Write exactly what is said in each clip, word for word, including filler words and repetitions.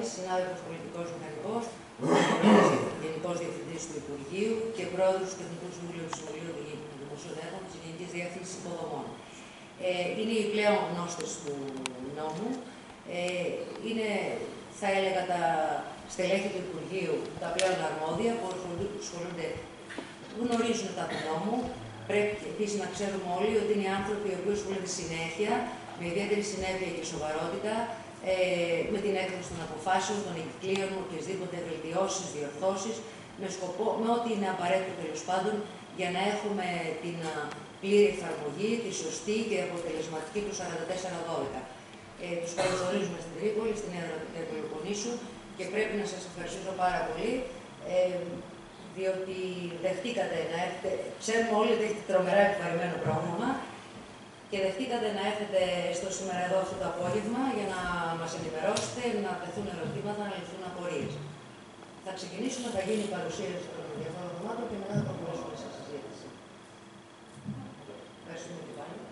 Παπαδάκης, συνάδελφος πολιτικός μηχανικός, Γενικός Διευθυντής του Υπουργείου και Πρόεδρος του Τεχνικού Συμβουλίου του Συμβουλίου Δημοσίων Έργων της Γενικής Διεύθυνσης Υποδομών. Ε, είναι οι πλέον γνώστες του νόμου. Ε, είναι, θα έλεγα, τα στελέχη του Υπουργείου, τα πλέον αρμόδια, που ασχολούνται, γνωρίζουν τα του νόμου. Πρέπει επίσης να ξέρουμε όλοι ότι είναι οι άνθρωποι οι οποίοι ασχολούνται συνέχεια, με ιδιαίτερη συνέπεια και σοβαρότητα, ε, με την έκδοση των αποφάσεων, των εγκυκλίων, οποιασδήποτε βελτιώσεις, διορθώσεις, με σκοπό, με ό,τι είναι απαραίτητο τέλος πάντων, για να έχουμε την πλήρη εφαρμογή, τη σωστή και αποτελεσματική του σαράντα τέσσερα δώδεκα. Ε, τους καλωσορίζουμε στην Τρίπολη, στην έδρα του Πελοποννήσου και πρέπει να σας ευχαριστήσω πάρα πολύ, ε, διότι δεχτήκατε να έρθετε, ξέρουμε όλοι ότι έχετε τρομερά επιβαρημένο πρόγραμμα και δεχτήκατε να έρθετε στο σήμερα εδώ αυτό το απόγευμα για να μας ενημερώσετε, να τεθούν ερωτήματα, να λυθούν απορίες. Θα ξεκινήσουμε, θα γίνει η παρουσίαση των διαφόρων θεμάτων και μετά θα το προχωρήσουμε στη συζήτηση. Ευχαριστούμε και πάλι.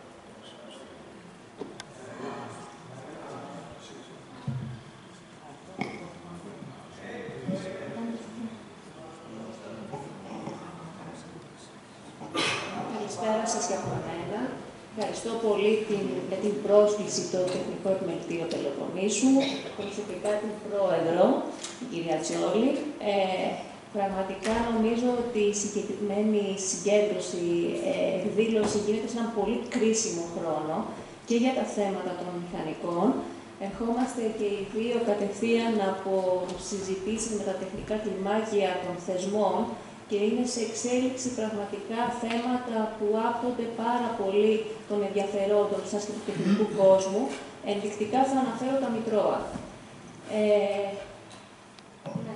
Καλησπέρα σας και από μένα. Ευχαριστώ πολύ την, για την πρόσκληση στο Τεχνικό Επιμελητήριο Πελοποννήσου, προσωπικά την Πρόεδρο, την κυρία Τσιόλη. Ε, πραγματικά νομίζω ότι η συγκεκριμένη συγκέντρωση, ε, εκδήλωση γίνεται σε έναν πολύ κρίσιμο χρόνο και για τα θέματα των μηχανικών. Ερχόμαστε και οι δύο κατευθείαν από συζητήσεις με τα τεχνικά κλιμάκια των θεσμών και είναι σε εξέλιξη πραγματικά θέματα που άπτονται πάρα πολύ των ενδιαφερόντων σας και του τεχνικού κόσμου. Ενδεικτικά θα αναφέρω τα Μητρώα. Ε, ναι.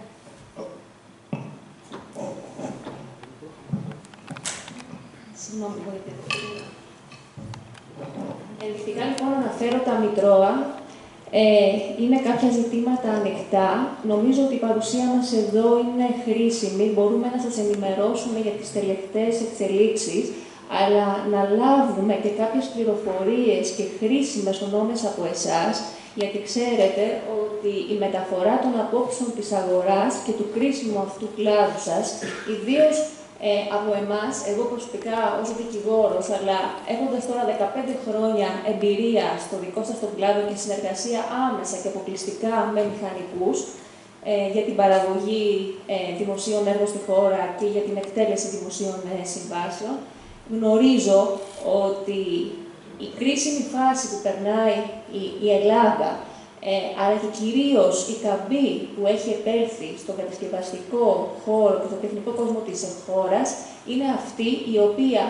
Συγγνώμη, μπορείτε. Ενδεικτικά λοιπόν αναφέρω τα Μητρώα. Ε, είναι κάποια ζητήματα ανοιχτά. Νομίζω ότι η παρουσία μας εδώ είναι χρήσιμη. Μπορούμε να σας ενημερώσουμε για τις τελευταίες εξελίξεις, αλλά να λάβουμε και κάποιες πληροφορίες και χρήσιμες γνώμες από εσάς, γιατί ξέρετε ότι η μεταφορά των απόψεων της αγοράς και του κρίσιμου αυτού κλάδου σας, ιδίως Ε, από εμάς, εγώ προσωπικά ως δικηγόρος, αλλά έχοντας τώρα δεκαπέντε χρόνια εμπειρία στο δικό σας τον κλάδο και συνεργασία άμεσα και αποκλειστικά με μηχανικούς ε, για την παραγωγή ε, δημοσίων έργων στη χώρα και για την εκτέλεση δημοσίων ε, συμβάσεων, γνωρίζω ότι η κρίσιμη φάση που περνάει η, η Ελλάδα, Ε, αλλά και κυρίως η καμπή που έχει επέλθει στον κατασκευαστικό χώρο και στον τεχνικό κόσμο της χώρας είναι αυτή η οποία,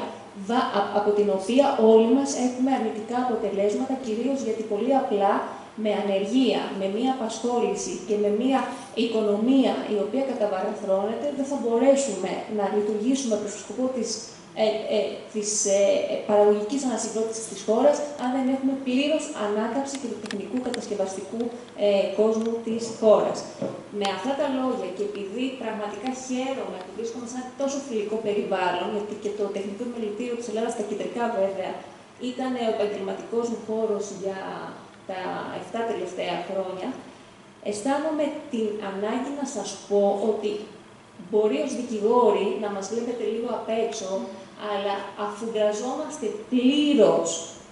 από την οποία όλοι μας έχουμε αρνητικά αποτελέσματα, κυρίως γιατί πολύ απλά με ανεργία, με μία απασχόληση και με μία οικονομία η οποία καταβαραθρώνεται, δεν θα μπορέσουμε να λειτουργήσουμε προς το σκοπό της Ε, ε, της ε, παραγωγικής ανασυγκρότησης της χώρας, αν δεν έχουμε πλήρως ανάκαμψη και του τεχνικού κατασκευαστικού ε, κόσμου της χώρας. Με αυτά τα λόγια και επειδή πραγματικά χαίρομαι που βρίσκομαι σε ένα τόσο φιλικό περιβάλλον, γιατί και το Τεχνικό Επιμελητήριο της Ελλάδας, τα κεντρικά βέβαια, ήταν ο επαγγελματικός μου χώρος για τα επτά τελευταία χρόνια, αισθάνομαι την ανάγκη να σας πω ότι μπορεί ως δικηγόροι να μας βλέπετε λίγο απ' έξω, αλλά αφουγκραζόμαστε πλήρως,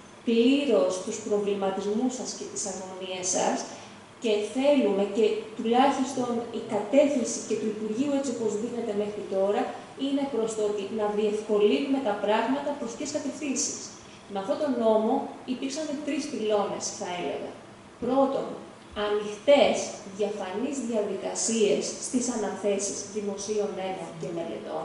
πλήρως τους προβληματισμούς σας και τις αγωνίες σας και θέλουμε και τουλάχιστον η κατεύθυνση και του Υπουργείου έτσι όπως δίνεται μέχρι τώρα είναι προς το ότι να διευκολύνουμε τα πράγματα προς ποιες κατευθύνσεις. Με αυτόν τον νόμο υπήρξαν τρεις πυλώνες, θα έλεγα. Πρώτον, ανοιχτές, διαφανείς διαδικασίες στις αναθέσεις δημοσίων έργων και μελετών.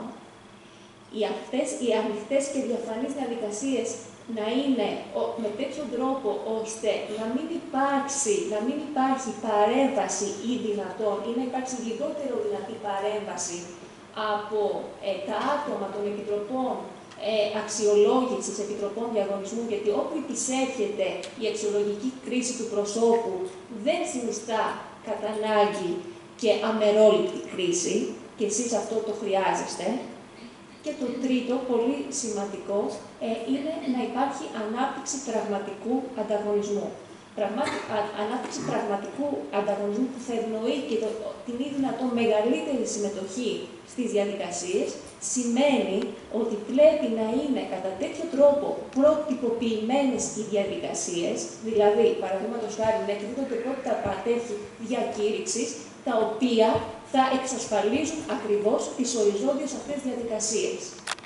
Οι, αυτές, οι ανοιχτές και διαφανείς διαδικασίες να είναι με τέτοιο τρόπο ώστε να μην υπάρξει, να μην υπάρχει παρέμβαση ή δυνατόν ή να υπάρξει λιγότερο δυνατή παρέμβαση από ε, τα άτομα των επιτροπών ε, αξιολόγησης, επιτροπών διαγωνισμού, γιατί όπου υπησέρχεται η αξιολογική κρίση του προσώπου δεν συνιστά κατά ανάγκη και αμερόληπτη κρίση, και εσείς αυτό το χρειάζεστε. Και το τρίτο, πολύ σημαντικό, ε, είναι να υπάρχει ανάπτυξη πραγματικού ανταγωνισμού. πραγμάτι, α, ανάπτυξη πραγματικού ανταγωνισμού που θα ευνοεί και το, την ή δυνατόν μεγαλύτερη συμμετοχή στις διαδικασίες, σημαίνει ότι πρέπει να είναι κατά τέτοιο τρόπο προτυποποιημένες οι διαδικασίες, δηλαδή, παραδείγματος χάρη, να εκδίδονται πρώτα πατέφη διακήρυξης, τα οποία θα εξασφαλίζουν ακριβώς τις οριζόντιες αυτές διαδικασίες.